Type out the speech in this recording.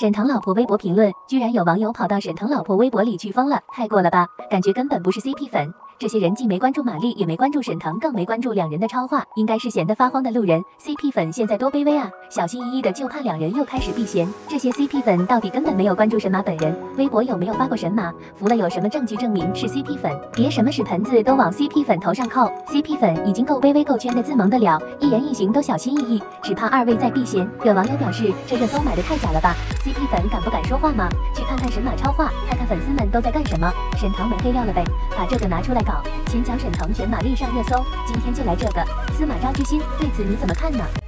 沈腾老婆微博评论，居然有网友跑到沈腾老婆微博里去疯了，太过了吧？感觉根本不是 CP 粉。这些人既没关注马丽，也没关注沈腾，更没关注两人的超话，应该是闲得发慌的路人。CP 粉现在多卑微啊！小心翼翼的，就怕两人又开始避嫌。这些 CP 粉到底根本没有关注神马本人，微博有没有发过神马？服了有什么证据证明是 CP 粉？别什么屎盆子都往 CP 粉头上扣。CP 粉已经够卑微够圈的自萌的了，一言一行都小心翼翼，只怕二位在避嫌。有网友表示，这热搜买的太假了吧 ？CP 粉敢不敢说话吗？去看看神马超话，看看粉丝们都在干什么。沈腾没黑料了呗，把这个拿出来搞。前脚沈腾选马丽上热搜，今天就来这个司马昭之心，对此你怎么看呢？